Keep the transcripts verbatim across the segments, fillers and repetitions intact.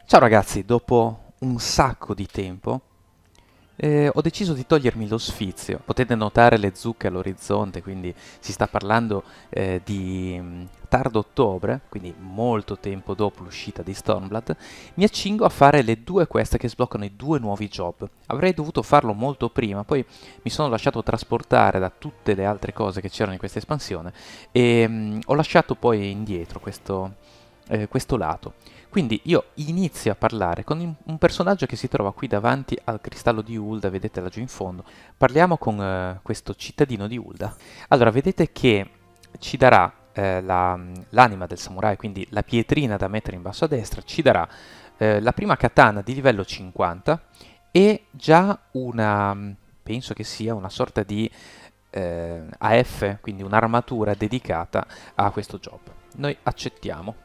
Ciao ragazzi, dopo un sacco di tempo eh, ho deciso di togliermi lo sfizio. Potete notare le zucche all'orizzonte, quindi si sta parlando eh, di mm, tardo ottobre, quindi molto tempo dopo l'uscita di Stormblood. Mi accingo a fare le due quest che sbloccano i due nuovi job. Avrei dovuto farlo molto prima, poi mi sono lasciato trasportare da tutte le altre cose che c'erano in questa espansione e mm, ho lasciato poi indietro questo, eh, questo lato. Quindi io inizio a parlare con un un personaggio che si trova qui davanti al cristallo di Ulda, vedete laggiù in fondo. Parliamo con eh, questo cittadino di Ulda. Allora, vedete che ci darà eh, la- l'anima del samurai, quindi la pietrina da mettere in basso a destra, ci darà eh, la prima katana di livello cinquanta e già una, penso che sia una sorta di eh, A F, quindi un'armatura dedicata a questo job. Noi accettiamo.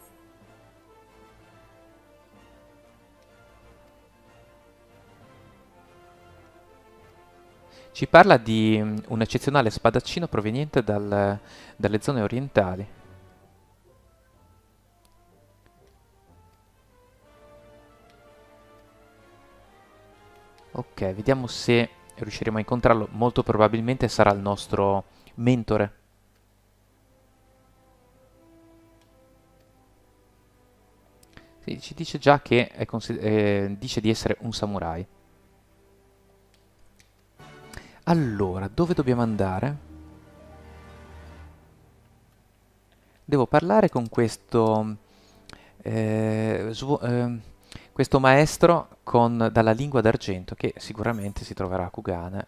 Ci parla di mm, un eccezionale spadaccino proveniente dal- dalle zone orientali. Ok, vediamo se riusciremo a incontrarlo. Molto probabilmente sarà il nostro mentore. Sì, ci dice già che è consi- eh, dice di essere un samurai. Allora, dove dobbiamo andare? Devo parlare con questo, eh, svo- ehm, questo maestro con, dalla lingua d'argento, che sicuramente si troverà a Kugane.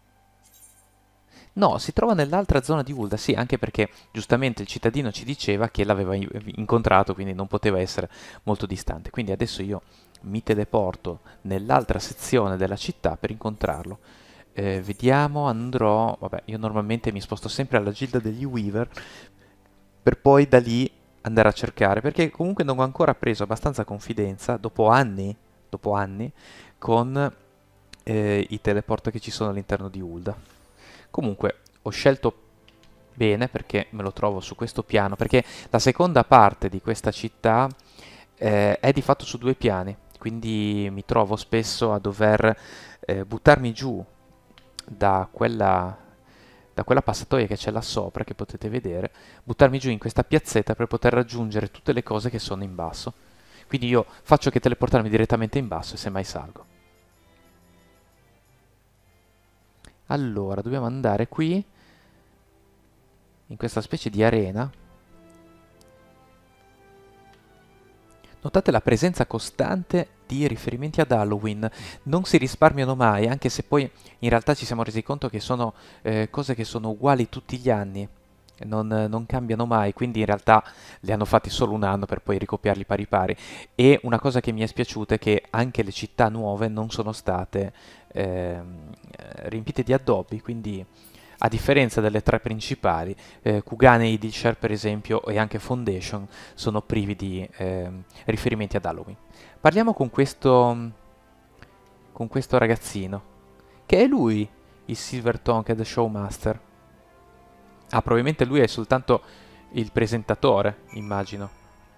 No, si trova nell'altra zona di Ulda, sì, anche perché giustamente il cittadino ci diceva che l'aveva i- incontrato, quindi non poteva essere molto distante. Quindi adesso io mi teleporto nell'altra sezione della città per incontrarlo. Eh, vediamo, andrò... Vabbè, io normalmente mi sposto sempre alla Gilda degli Weaver per poi da lì andare a cercare, perché comunque non ho ancora preso abbastanza confidenza, dopo anni, dopo anni, con eh, i teleport che ci sono all'interno di Ulda. Comunque, ho scelto bene perché me lo trovo su questo piano, perché la seconda parte di questa città eh, è di fatto su due piani, quindi mi trovo spesso a dover eh, buttarmi giù da quella, da quella passatoia che c'è là sopra, che potete vedere, buttarmi giù in questa piazzetta per poter raggiungere tutte le cose che sono in basso. Quindi io faccio che teleportarmi direttamente in basso e semmai salgo. Allora, dobbiamo andare qui, in questa specie di arena. Notate la presenza costante di riferimenti ad Halloween, non si risparmiano mai, anche se poi in realtà ci siamo resi conto che sono eh, cose che sono uguali tutti gli anni, non, non cambiano mai, quindi in realtà li hanno fatti solo un anno per poi ricopiarli pari pari. E una cosa che mi è spiaciuta è che anche le città nuove non sono state ehm, riempite di addobbi, quindi a differenza delle tre principali, eh, Kugane, Idilshire per esempio e anche Foundation sono privi di ehm, riferimenti ad Halloween. Parliamo con questo, con questo ragazzino, che è lui il Silver Tongue Showmaster. Ah, probabilmente lui è soltanto il presentatore, immagino.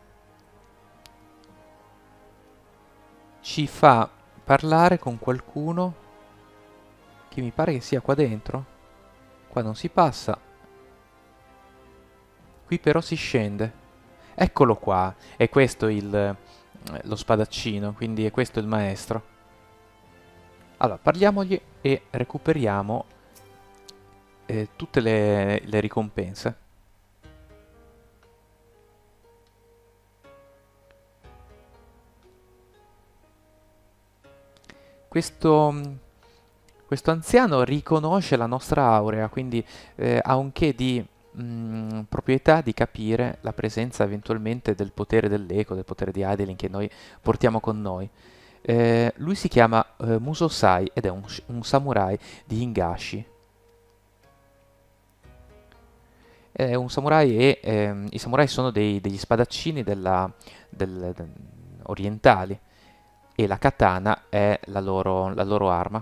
Ci fa parlare con qualcuno che mi pare che sia qua dentro. Qua non si passa, qui però si scende. Eccolo qua, è questo il, eh, lo spadaccino, quindi è questo il maestro. Allora, parliamogli e recuperiamo eh, tutte le, le ricompense. Questo, mh, questo anziano riconosce la nostra aurea, quindi eh, ha un che di mh, proprietà di capire la presenza eventualmente del potere dell'eco, del potere di Adeline che noi portiamo con noi. Eh, lui si chiama eh, Musosai ed è un, sh- un samurai di Hingashi. È un samurai e ehm, i samurai sono dei- degli spadaccini della- del- del- orientali e la katana è la loro, la loro arma.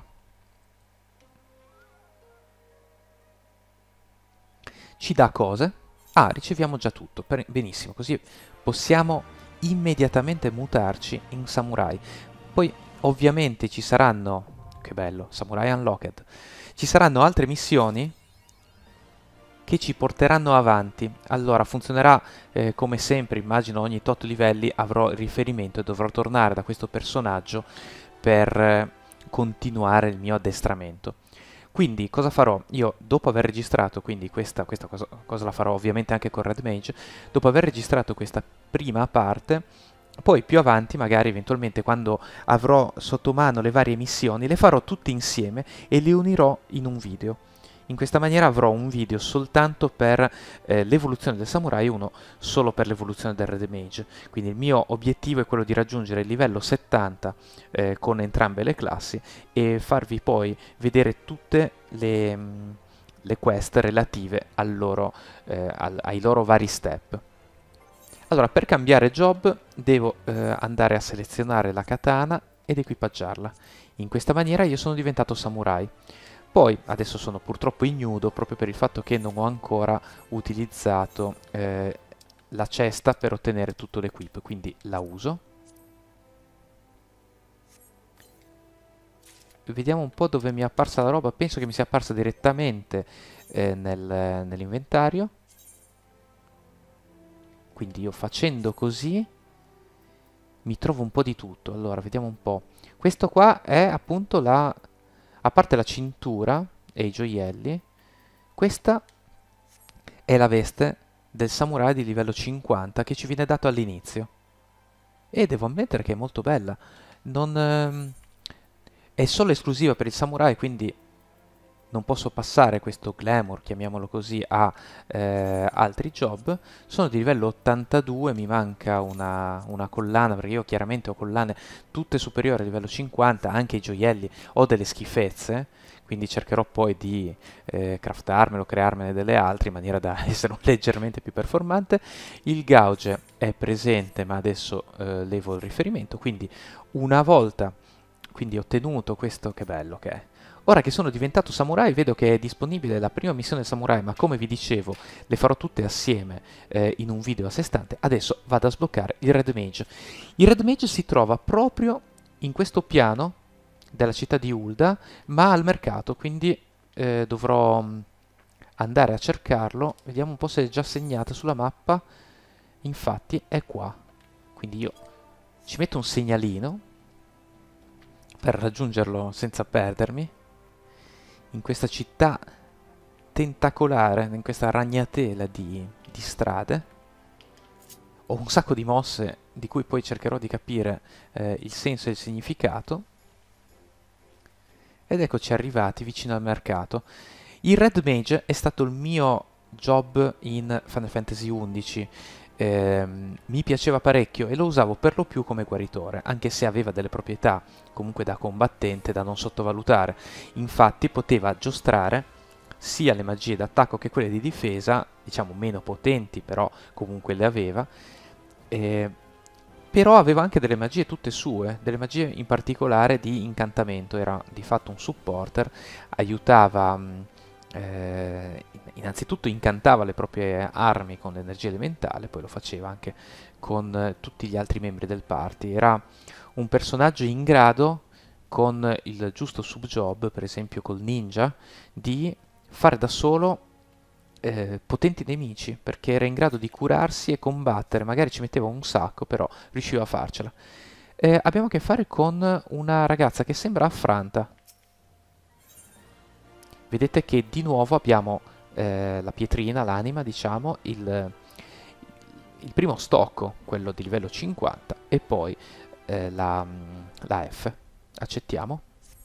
Ci dà cose? Ah, riceviamo già tutto. Per- benissimo, così possiamo immediatamente mutarci in samurai. Poi ovviamente ci saranno, che bello, Samurai Unlocked, ci saranno altre missioni che ci porteranno avanti. Allora funzionerà eh, come sempre, immagino ogni tot livelli avrò riferimento e dovrò tornare da questo personaggio per eh, continuare il mio addestramento. Quindi cosa farò? Io dopo aver registrato, quindi questa, questa cosa, cosa la farò ovviamente anche con Red Mage, dopo aver registrato questa prima parte, poi più avanti, magari eventualmente quando avrò sotto mano le varie missioni, le farò tutte insieme e le unirò in un video. In questa maniera avrò un video soltanto per eh, l'evoluzione del samurai e uno solo per l'evoluzione del Red Mage. Quindi il mio obiettivo è quello di raggiungere il livello settanta eh, con entrambe le classi e farvi poi vedere tutte le, mh, le quest relative al loro, eh, al, ai loro vari step. Allora, per cambiare job devo eh, andare a selezionare la katana ed equipaggiarla. In questa maniera io sono diventato samurai. Poi, adesso sono purtroppo ignudo proprio per il fatto che non ho ancora utilizzato eh, la cesta per ottenere tutto l'equip, quindi la uso. Vediamo un po' dove mi è apparsa la roba, penso che mi sia apparsa direttamente eh, nel, nell'inventario. Quindi io facendo così mi trovo un po' di tutto. Allora, vediamo un po'. Questo qua è appunto la... a parte la cintura e i gioielli, questa è la veste del samurai di livello cinquanta che ci viene dato all'inizio. E devo ammettere che è molto bella. Non, ehm, è solo esclusiva per il samurai, quindi non posso passare questo glamour, chiamiamolo così, a eh, altri job. Sono di livello ottantadue, mi manca una, una collana, perché io chiaramente ho collane tutte superiori a livello cinquanta, anche i gioielli ho delle schifezze, quindi cercherò poi di eh, craftarmelo, crearmene delle altre in maniera da essere leggermente più performante. Il gauge è presente, ma adesso eh, levo il riferimento, quindi una volta quindi ottenuto questo, che bello che è. Ora che sono diventato samurai vedo che è disponibile la prima missione samurai, ma come vi dicevo le farò tutte assieme eh, in un video a sé stante. Adesso vado a sbloccare il Red Mage. Il Red Mage si trova proprio in questo piano della città di Ul'dah, ma al mercato, quindi eh, dovrò mh, andare a cercarlo. Vediamo un po' se è già segnata sulla mappa. Infatti è qua. Quindi io ci metto un segnalino per raggiungerlo senza perdermi. In questa città tentacolare, in questa ragnatela di, di strade. Ho un sacco di mosse di cui poi cercherò di capire eh, il senso e il significato. Ed eccoci arrivati vicino al mercato. Il Red Mage è stato il mio job in Final Fantasy undici. Eh, mi piaceva parecchio e lo usavo per lo più come guaritore, anche se aveva delle proprietà comunque da combattente da non sottovalutare. Infatti poteva giostrare sia le magie d'attacco che quelle di difesa, diciamo meno potenti, però comunque le aveva. Eh, però aveva anche delle magie tutte sue, delle magie in particolare di incantamento, era di fatto un supporter, aiutava, mh, eh, innanzitutto incantava le proprie armi con l'energia elementale, poi lo faceva anche con eh, tutti gli altri membri del party. Era un personaggio in grado, con il giusto subjob, per esempio col ninja, di fare da solo eh, potenti nemici, perché era in grado di curarsi e combattere, magari ci metteva un sacco, però riusciva a farcela. Eh, abbiamo a che fare con una ragazza che sembra affranta. Vedete che di nuovo abbiamo eh, la pietrina, l'anima, diciamo, il, il primo stocco, quello di livello cinquanta, e poi eh, la, la F. Accettiamo.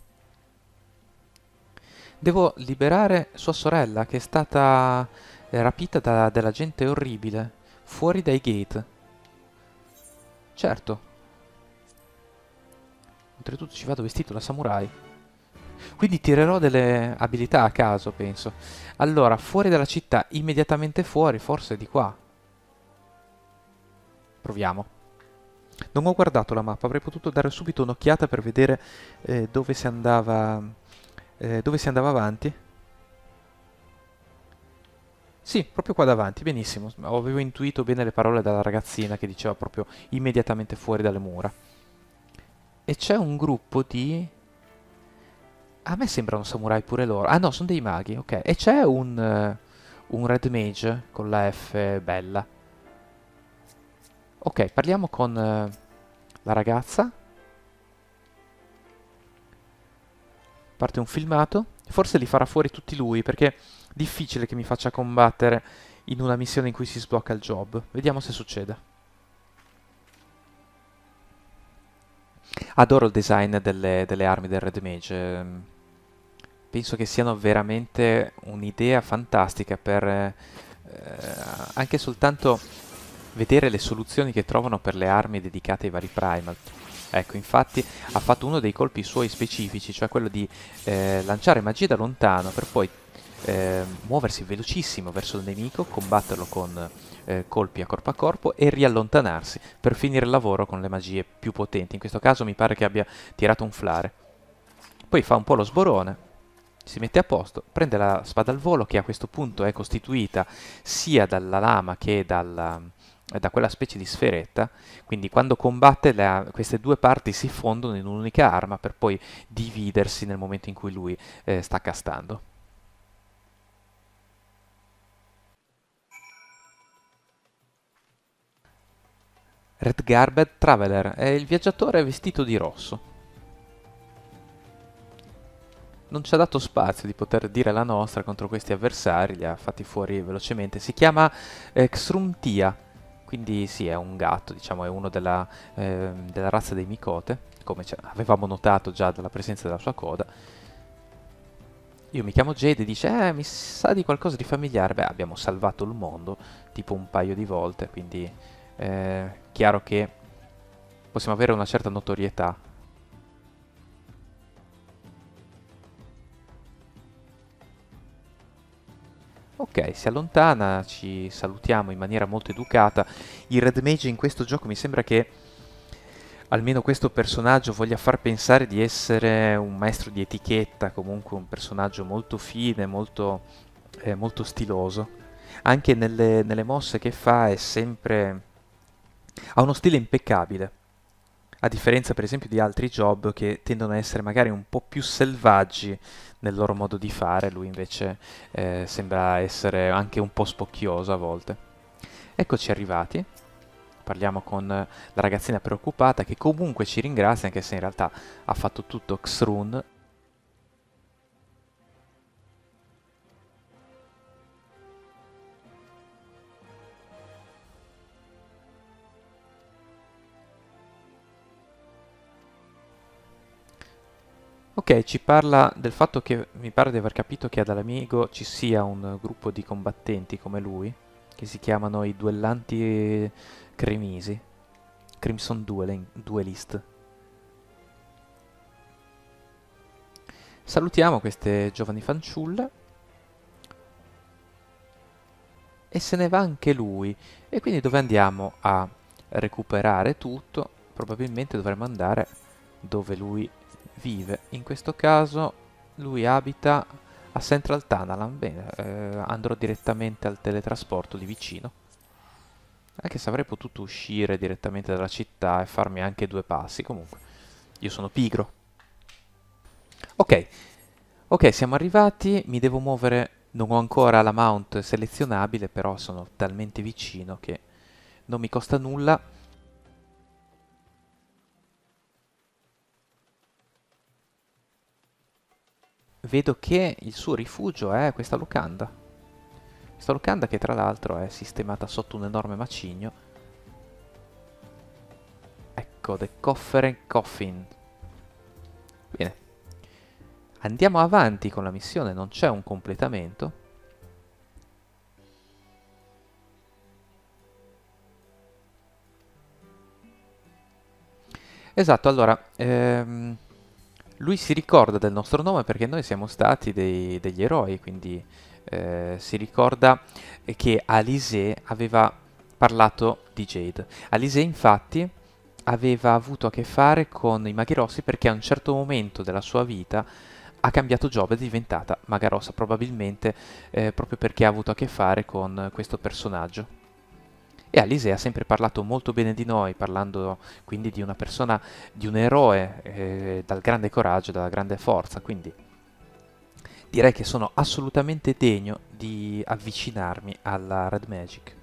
Devo liberare sua sorella, che è stata eh, rapita da della gente orribile, fuori dai gate. Certo. Oltretutto ci vado vestito da samurai. Quindi tirerò delle abilità a caso, penso. Allora, fuori dalla città, immediatamente fuori, forse di qua. Proviamo. Non ho guardato la mappa, avrei potuto dare subito un'occhiata per vedere eh, dove si andava, eh, dove si andava avanti. Sì, proprio qua davanti, benissimo. Avevo intuito bene le parole dalla ragazzina che diceva proprio immediatamente fuori dalle mura. E c'è un gruppo di... A me sembrano samurai pure loro. Ah no, sono dei maghi, ok. E c'è un, eh, un red mage con la F bella. Ok, parliamo con eh, la ragazza. Parte un filmato. Forse li farà fuori tutti lui, perché è difficile che mi faccia combattere in una missione in cui si sblocca il job. Vediamo se succede. Adoro il design delle, delle armi del Red Mage. ehm, Penso che siano veramente un'idea fantastica per eh, anche soltanto vedere le soluzioni che trovano per le armi dedicate ai vari primal. Ecco, infatti ha fatto uno dei colpi suoi specifici, cioè quello di eh, lanciare magie da lontano per poi eh, muoversi velocissimo verso il nemico, combatterlo con eh, colpi a corpo a corpo e riallontanarsi per finire il lavoro con le magie più potenti. In questo caso mi pare che abbia tirato un flare. Poi fa un po' lo sborone, si mette a posto, prende la spada al volo che a questo punto è costituita sia dalla lama che dalla, da quella specie di sferetta, quindi quando combatte la- queste due parti si fondono in un'unica arma per poi dividersi nel momento in cui lui eh, sta castando. Red Garbed Traveler è il viaggiatore vestito di rosso. Non ci ha dato spazio di poter dire la nostra contro questi avversari, li ha fatti fuori velocemente. Si chiama eh, Xrumtia, quindi sì, è un gatto, diciamo, è uno della, ehm, della razza dei Mikote, come ci- avevamo notato già dalla presenza della sua coda. Io mi chiamo Jade e dice, eh, mi sa di qualcosa di familiare. Beh, abbiamo salvato il mondo, tipo un paio di volte, quindi è chiaro che possiamo avere una certa notorietà. Ok, si allontana, ci salutiamo in maniera molto educata. Il Red Mage in questo gioco mi sembra che almeno questo personaggio voglia far pensare di essere un maestro di etichetta, comunque un personaggio molto fine, molto, eh, molto stiloso. Anche nelle, nelle mosse che fa è sempre... ha uno stile impeccabile. A differenza per esempio di altri job che tendono a essere magari un po' più selvaggi nel loro modo di fare, lui invece eh, sembra essere anche un po' spocchioso a volte. Eccoci arrivati, parliamo con la ragazzina preoccupata che comunque ci ringrazia anche se in realtà ha fatto tutto Xrun. Ok, ci parla del fatto che mi pare di aver capito che ad Alamigo ci sia un gruppo di combattenti come lui, che si chiamano i Duellanti Cremisi, Crimson Dueling- Duelist. Salutiamo queste giovani fanciulle e se ne va anche lui. E quindi dove andiamo a recuperare tutto? Probabilmente dovremmo andare dove lui vive. In questo caso lui abita a Central Tunnel. Bene, eh, andrò direttamente al teletrasporto lì vicino. Anche se avrei potuto uscire direttamente dalla città e farmi anche due passi. Comunque, io sono pigro. Ok, ok, siamo arrivati. Mi devo muovere. Non ho ancora la mount selezionabile, però sono talmente vicino che non mi costa nulla. Vedo che il suo rifugio è questa locanda. Questa locanda che tra l'altro è sistemata sotto un enorme macigno. Ecco, The Coffer Coffin. Bene, andiamo avanti con la missione, non c'è un completamento. Esatto, allora, ehm, lui si ricorda del nostro nome perché noi siamo stati dei- degli eroi, quindi eh, si ricorda che Alizé aveva parlato di Jade. Alizé infatti aveva avuto a che fare con i maghi rossi perché a un certo momento della sua vita ha cambiato job, è diventata Maga Rossa, probabilmente eh, proprio perché ha avuto a che fare con questo personaggio. E Alice ha sempre parlato molto bene di noi, parlando quindi di una persona, di un eroe eh, dal grande coraggio, dalla grande forza, quindi direi che sono assolutamente degno di avvicinarmi alla Red Magic.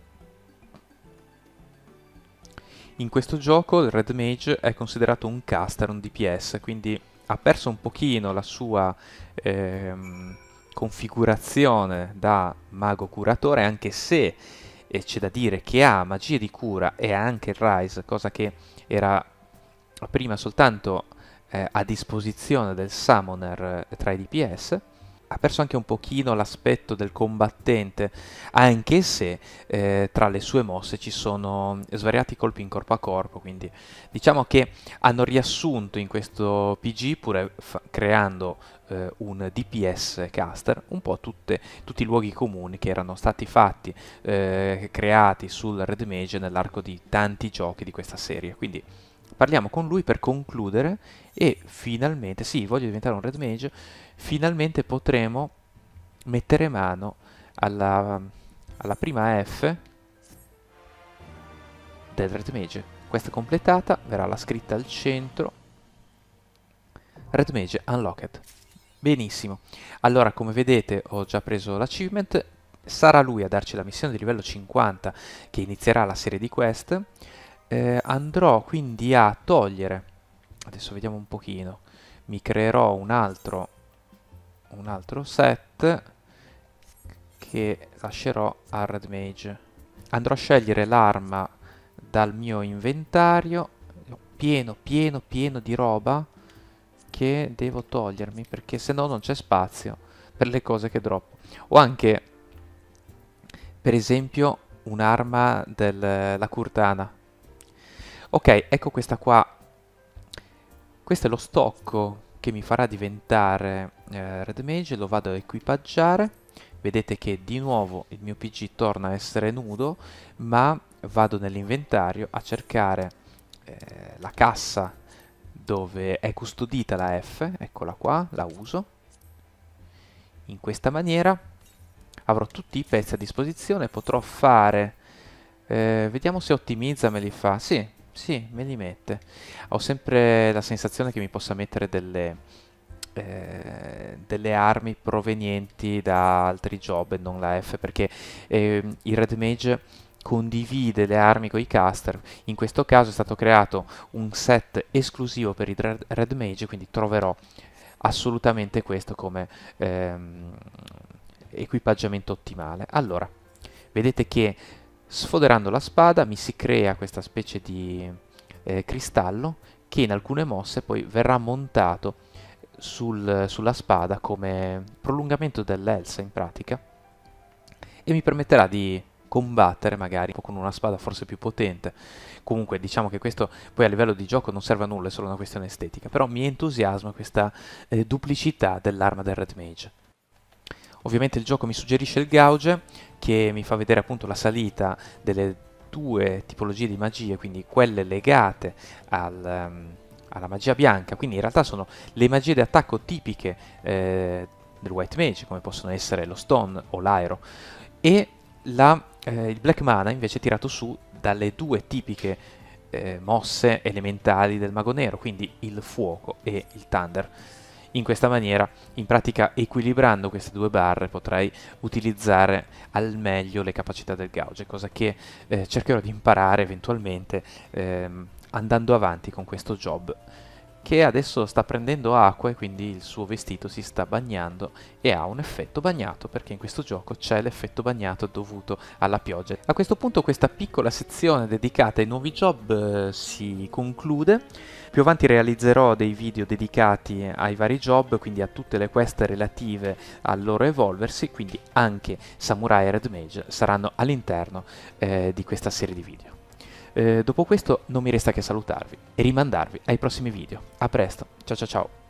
In questo gioco il Red Mage è considerato un caster, un D P S, quindi ha perso un pochino la sua ehm, configurazione da mago curatore, anche se e c'è da dire che ha magie di cura e ha anche il Rise, cosa che era prima soltanto eh, a disposizione del Summoner eh, tra i D P S. Ha perso anche un pochino l'aspetto del combattente, anche se eh, tra le sue mosse ci sono svariati colpi in corpo a corpo, quindi diciamo che hanno riassunto in questo P G, pur creando eh, un D P S caster, un po' tutte, tutti i luoghi comuni che erano stati fatti, eh, creati sul Red Mage nell'arco di tanti giochi di questa serie. Quindi parliamo con lui per concludere e finalmente, sì, voglio diventare un Red Mage, finalmente potremo mettere mano alla, alla prima F del Red Mage. Questa completata, verrà la scritta al centro, Red Mage Unlocked. Benissimo, allora come vedete ho già preso l'achievement, sarà lui a darci la missione di livello cinquanta che inizierà la serie di quest. Eh, andrò quindi a togliere, adesso vediamo un pochino, mi creerò un altro, un altro set che lascerò al Red Mage. Andrò a scegliere l'arma dal mio inventario, pieno, pieno, pieno di roba che devo togliermi, perché se no non c'è spazio per le cose che droppo. O anche, per esempio, un'arma della Curtana. Ok, ecco questa qua. Questo è lo stocco che mi farà diventare eh, Red Mage, lo vado a equipaggiare. Vedete che di nuovo il mio P G torna a essere nudo, ma vado nell'inventario a cercare eh, la cassa dove è custodita la F, eccola qua, la uso. In questa maniera avrò tutti i pezzi a disposizione, potrò fare... Eh, vediamo se ottimizza me li fa. Sì, sì, me li mette. Ho sempre la sensazione che mi possa mettere delle, eh, delle armi provenienti da altri job e non la F, perché eh, il Red Mage condivide le armi con i caster. In questo caso è stato creato un set esclusivo per il Red, Red Mage, quindi troverò assolutamente questo come ehm, equipaggiamento ottimale. Allora, vedete che sfoderando la spada mi si crea questa specie di eh, cristallo che in alcune mosse poi verrà montato sul, sulla spada come prolungamento dell'Elsa in pratica e mi permetterà di combattere magari con una spada forse più potente. Comunque diciamo che questo poi a livello di gioco non serve a nulla, è solo una questione estetica, però mi entusiasma questa eh, duplicità dell'arma del Red Mage. Ovviamente il gioco mi suggerisce il gauge, che mi fa vedere appunto la salita delle due tipologie di magie, quindi quelle legate al, um, alla magia bianca, quindi in realtà sono le magie di attacco tipiche eh, del White Mage, come possono essere lo Stone o l'Aero, e la, eh, il Black Mana invece tirato su dalle due tipiche eh, mosse elementali del Mago Nero, quindi il Fuoco e il Thunder. In questa maniera, in pratica equilibrando queste due barre, potrai utilizzare al meglio le capacità del gauge, cosa che eh, cercherò di imparare eventualmente ehm, andando avanti con questo job, che adesso sta prendendo acqua e quindi il suo vestito si sta bagnando e ha un effetto bagnato, perché in questo gioco c'è l'effetto bagnato dovuto alla pioggia. A questo punto questa piccola sezione dedicata ai nuovi job eh, si conclude. Più avanti realizzerò dei video dedicati ai vari job, quindi a tutte le quest relative al loro evolversi, quindi anche Samurai e Red Mage saranno all'interno eh, di questa serie di video. Eh, dopo questo non mi resta che salutarvi e rimandarvi ai prossimi video. A presto, ciao ciao ciao!